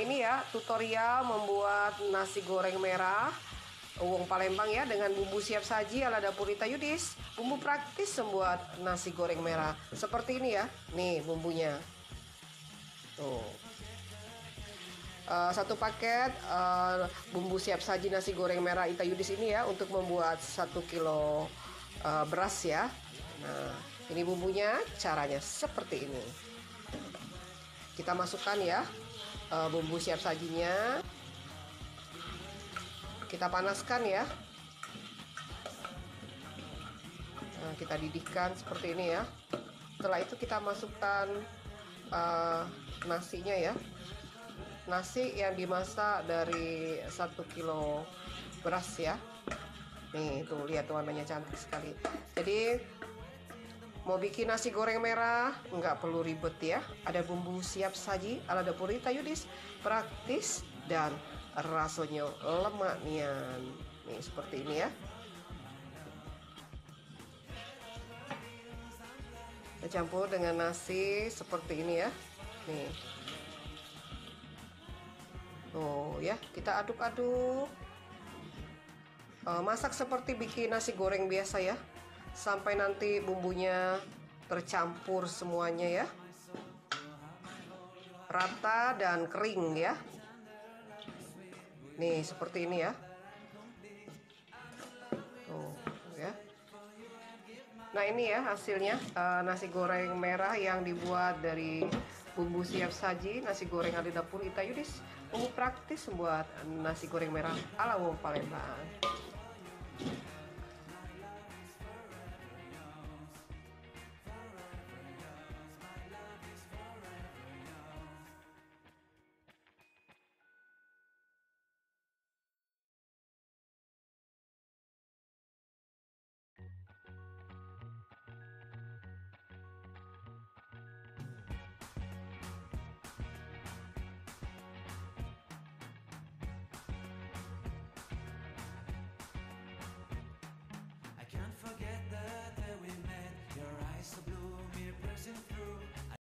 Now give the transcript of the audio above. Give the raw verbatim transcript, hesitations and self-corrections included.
ini ya tutorial membuat nasi goreng merah Wong Palembang ya, dengan bumbu siap saji ala dapur Ita Yudis. Bumbu praktis membuat nasi goreng merah seperti ini ya. Nih bumbunya. Tuh. Uh, satu paket uh, bumbu siap saji nasi goreng merah Ita Yudis ini ya, untuk membuat satu kilo uh, beras ya. Nah, ini bumbunya, caranya seperti ini. Kita masukkan ya uh, bumbu siap sajinya. Kita panaskan ya. Nah, kita didihkan seperti ini ya. Setelah itu kita masukkan uh, nasinya ya. Nasi yang dimasak dari satu kilo beras ya. Nih tuh lihat warnanya cantik sekali. Jadi mau bikin nasi goreng merah nggak perlu ribet ya. Ada bumbu siap saji ala dapur Ita Yudis, praktis dan rasanya lemak nian. Nih seperti ini ya. Kita campur dengan nasi seperti ini ya. Nih. Oh ya, kita aduk-aduk. Uh, masak seperti bikin nasi goreng biasa ya, sampai nanti bumbunya tercampur semuanya ya, rata dan kering ya. Nih seperti ini ya. Tuh ya. Nah ini ya hasilnya, uh, nasi goreng merah yang dibuat dari bumbu siap saji nasi goreng ala dapur Ita Yudis. Bumbu praktis membuat nasi goreng merah ala Wong Palembang.